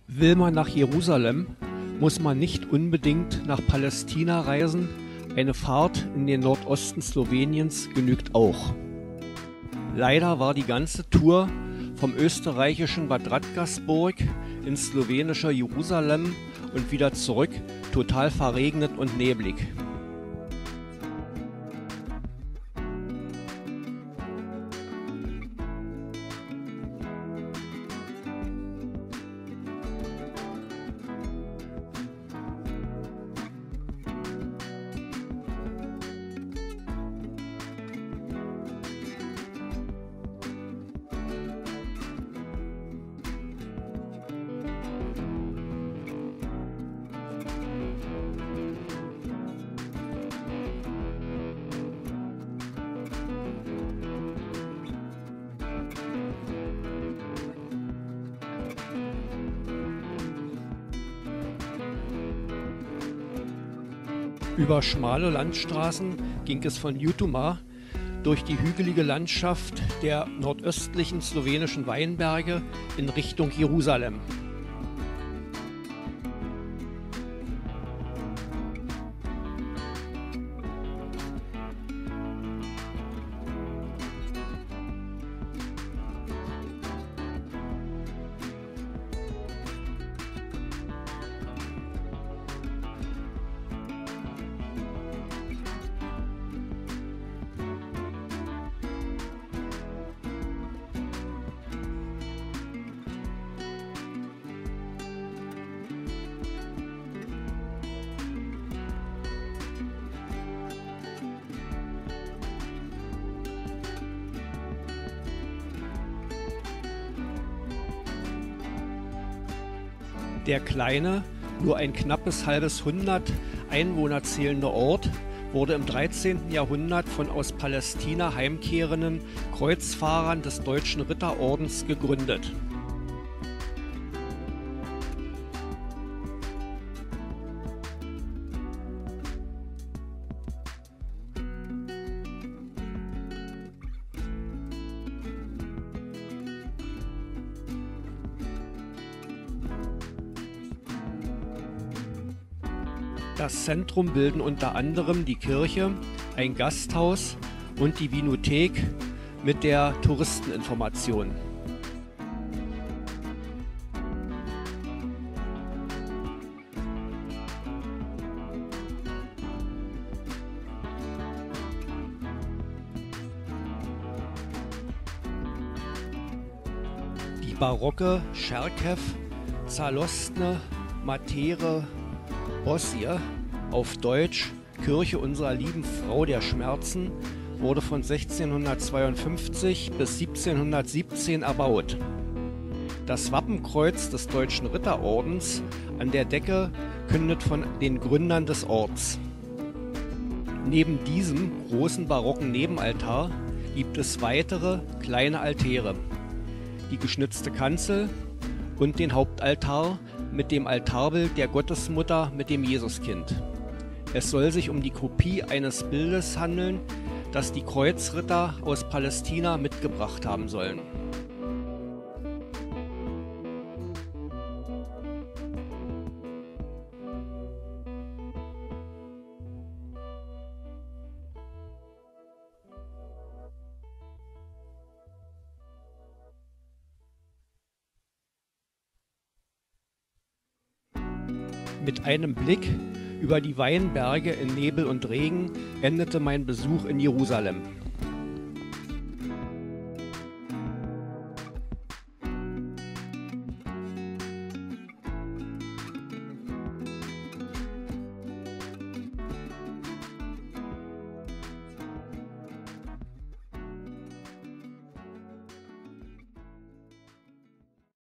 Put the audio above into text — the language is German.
Will man nach Jerusalem, muss man nicht unbedingt nach Palästina reisen, eine Fahrt in den Nordosten Sloweniens genügt auch. Leider war die ganze Tour vom österreichischen Bad Radkersburg ins slowenische Jerusalem und wieder zurück total verregnet und neblig. Über schmale Landstraßen ging es von Jutuma durch die hügelige Landschaft der nordöstlichen slowenischen Weinberge in Richtung Jerusalem. Der kleine, nur ein knappes halbes Hundert Einwohner zählende Ort wurde im 13. Jahrhundert von aus Palästina heimkehrenden Kreuzfahrern des Deutschen Ritterordens gegründet. Das Zentrum bilden unter anderem die Kirche, ein Gasthaus und die Winothek mit der Touristeninformation. Die barocke Cherkew Zalostne Matere Bosje, auf Deutsch Kirche unserer lieben Frau der Schmerzen, wurde von 1652 bis 1717 erbaut. Das Wappenkreuz des Deutschen Ritterordens an der Decke kündet von den Gründern des Orts. Neben diesem großen barocken Nebenaltar gibt es weitere kleine Altäre, die geschnitzte Kanzel und den Hauptaltar mit dem Altarbild der Gottesmutter mit dem Jesuskind. Es soll sich um die Kopie eines Bildes handeln, das die Kreuzritter aus Palästina mitgebracht haben sollen. Mit einem Blick über die Weinberge in Nebel und Regen endete mein Besuch in Jerusalem.